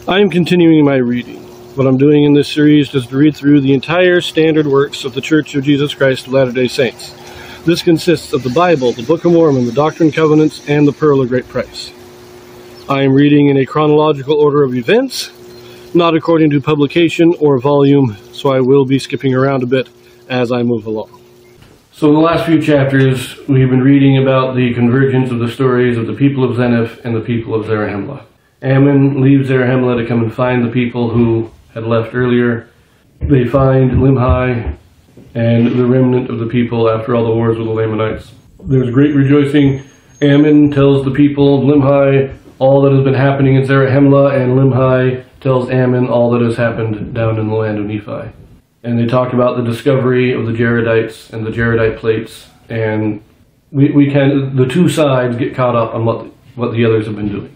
I am continuing my reading. What I'm doing in this series is to read through the entire standard works of the Church of Jesus Christ of Latter-day Saints. This consists of the Bible, the Book of Mormon, the Doctrine and Covenants, and the Pearl of Great Price. I am reading in a chronological order of events, not according to publication or volume, so I will be skipping around a bit as I move along. So in the last few chapters, we've been reading about the convergence of the stories of the people of Zeniff and the people of Zarahemla. Ammon leaves Zarahemla to come and find the people who had left earlier. They find Limhi and the remnant of the people after all the wars with the Lamanites. There's great rejoicing. Ammon tells the people of Limhi all that has been happening in Zarahemla, and Limhi tells Ammon all that has happened down in the land of Nephi. And they talk about the discovery of the Jaredites and the Jaredite plates, and the two sides get caught up on what the others have been doing.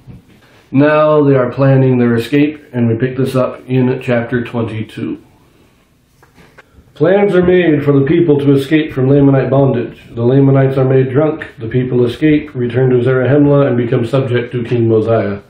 Now they are planning their escape, and we pick this up in chapter 22. Plans are made for the people to escape from Lamanite bondage. The Lamanites are made drunk. The people escape, return to Zarahemla, and become subject to King Mosiah.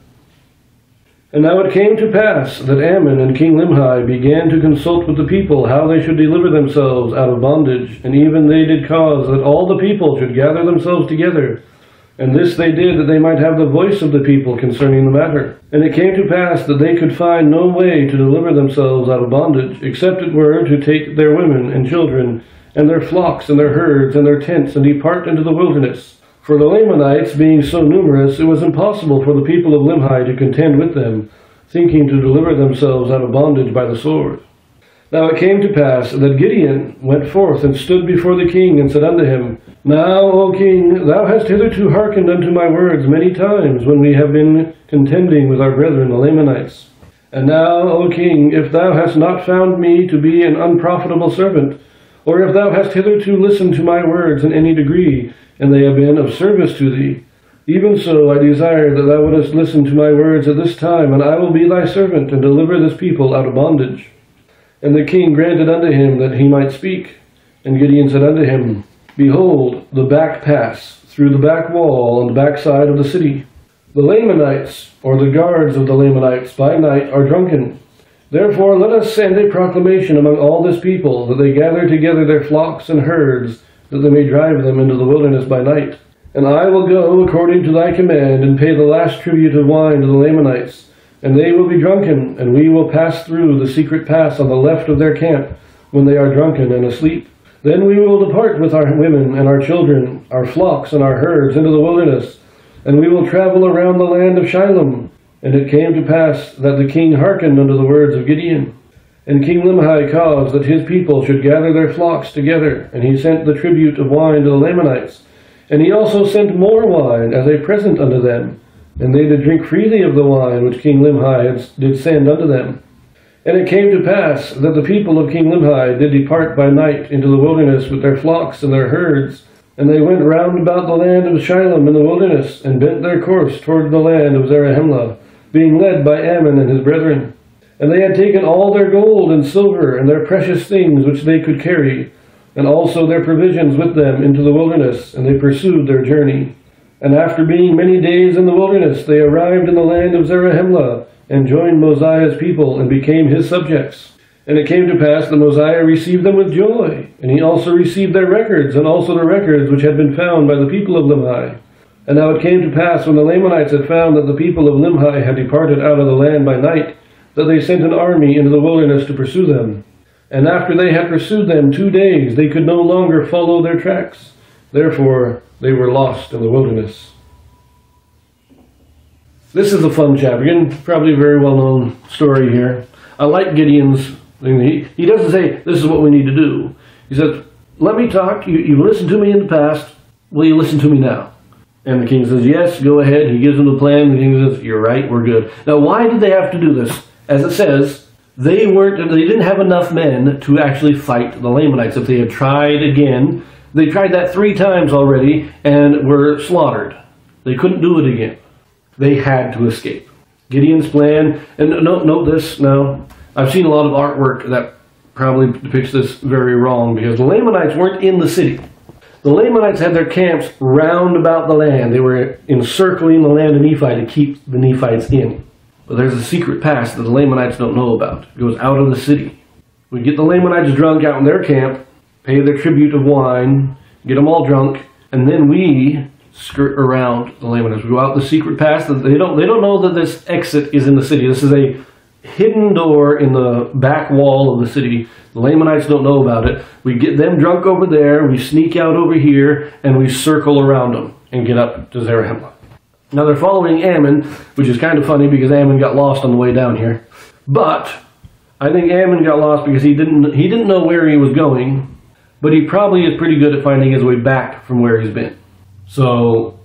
And now it came to pass that Ammon and King Limhi began to consult with the people how they should deliver themselves out of bondage, and even they did cause that all the people should gather themselves together. And this they did, that they might have the voice of the people concerning the matter. And it came to pass that they could find no way to deliver themselves out of bondage, except it were to take their women and children, and their flocks and their herds and their tents, and depart into the wilderness. For the Lamanites being so numerous, it was impossible for the people of Limhi to contend with them, thinking to deliver themselves out of bondage by the sword. Now it came to pass that Gideon went forth and stood before the king, and said unto him, Now, O king, thou hast hitherto hearkened unto my words many times, when we have been contending with our brethren the Lamanites. And now, O king, if thou hast not found me to be an unprofitable servant, or if thou hast hitherto listened to my words in any degree, and they have been of service to thee, even so I desire that thou wouldest listen to my words at this time, and I will be thy servant, and deliver this people out of bondage. And the king granted unto him that he might speak. And Gideon said unto him, Behold, the back pass through the back wall on the back side of the city. The Lamanites, or the guards of the Lamanites, by night are drunken. Therefore let us send a proclamation among all this people, that they gather together their flocks and herds, that they may drive them into the wilderness by night. And I will go according to thy command, and pay the last tribute of wine to the Lamanites. And they will be drunken, and we will pass through the secret pass on the left of their camp, when they are drunken and asleep. Then we will depart with our women and our children, our flocks and our herds into the wilderness, and we will travel around the land of Shilom. And it came to pass that the king hearkened unto the words of Gideon. And King Limhi caused that his people should gather their flocks together, and he sent the tribute of wine to the Lamanites. And he also sent more wine as a present unto them. And they did drink freely of the wine which King Limhi did send unto them. And it came to pass that the people of King Limhi did depart by night into the wilderness with their flocks and their herds. And they went round about the land of Shilom in the wilderness, and bent their course toward the land of Zarahemla, being led by Ammon and his brethren. And they had taken all their gold and silver, and their precious things which they could carry, and also their provisions with them into the wilderness, and they pursued their journey. And after being many days in the wilderness, they arrived in the land of Zarahemla, and joined Mosiah's people, and became his subjects. And it came to pass that Mosiah received them with joy, and he also received their records, and also the records which had been found by the people of Limhi. And now it came to pass, when the Lamanites had found that the people of Limhi had departed out of the land by night, that they sent an army into the wilderness to pursue them. And after they had pursued them 2 days, they could no longer follow their tracks. Therefore they were lost in the wilderness. This is a fun chapter. Again, probably a very well-known story here. I like Gideon's thing. He doesn't say, this is what we need to do. He says, let me talk. You listened to me in the past. Will you listen to me now? And the king says, yes, go ahead. He gives him the plan. The king says, you're right, we're good. Now, why did they have to do this? As it says, they didn't have enough men to actually fight the Lamanites. If they had tried again, they tried that 3 times already and were slaughtered. They couldn't do it again. They had to escape. Gideon's plan, and note this now, I've seen a lot of artwork that probably depicts this very wrong, because the Lamanites weren't in the city. The Lamanites had their camps round about the land. They were encircling the land of Nephi to keep the Nephites in. But there's a secret pass that the Lamanites don't know about. It goes out of the city. We get the Lamanites drunk out in their camp, pay their tribute of wine, get them all drunk, and then we skirt around the Lamanites. We go out the secret pass. They don't know that this exit is in the city. This is a hidden door in the back wall of the city. The Lamanites don't know about it. We get them drunk over there, we sneak out over here, and we circle around them and get up to Zarahemla. Now they're following Ammon, which is kind of funny because Ammon got lost on the way down here. But I think Ammon got lost because he didn't know where he was going, but he probably is pretty good at finding his way back from where he's been. So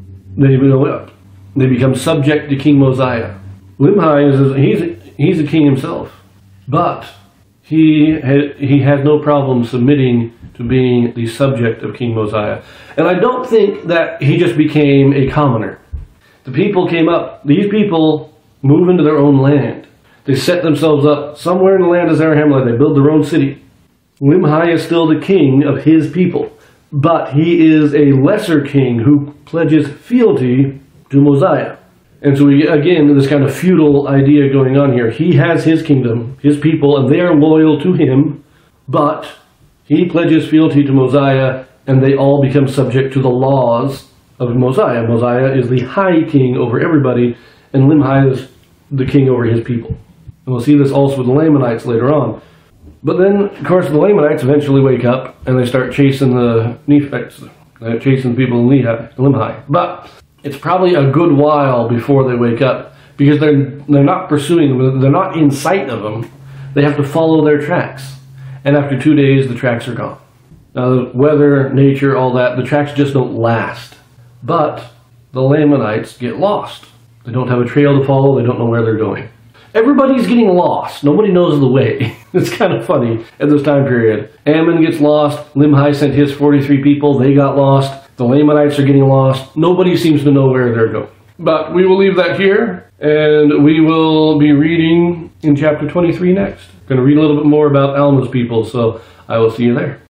they become subject to King Mosiah. Limhi he's a king himself, but he has no problem submitting to being the subject of King Mosiah. And I don't think that he just became a commoner. The people came up. These people move into their own land. They set themselves up somewhere in the land of Zarahemla. They build their own city. Limhi is still the king of his people, but he is a lesser king who pledges fealty to Mosiah. And so we get, again, this kind of feudal idea going on here. He has his kingdom, his people, and they are loyal to him, but he pledges fealty to Mosiah, and they all become subject to the laws of Mosiah. Mosiah is the high king over everybody, and Limhi is the king over his people. And we'll see this also with the Lamanites later on. But then, of course, the Lamanites eventually wake up, and they start chasing the Nephites, chasing the people in Limhi. But it's probably a good while before they wake up, because they're not pursuing them, they're not in sight of them. They have to follow their tracks. And after 2 days, the tracks are gone. Now, the weather, nature, all that, the tracks just don't last. But the Lamanites get lost. They don't have a trail to follow, they don't know where they're going. Everybody's getting lost. Nobody knows the way. It's kind of funny at this time period. Ammon gets lost. Limhi sent his 43 people. They got lost. The Lamanites are getting lost. Nobody seems to know where they're going. But we will leave that here, and we will be reading in chapter 23 next. I'm going to read a little bit more about Alma's people, so I will see you there.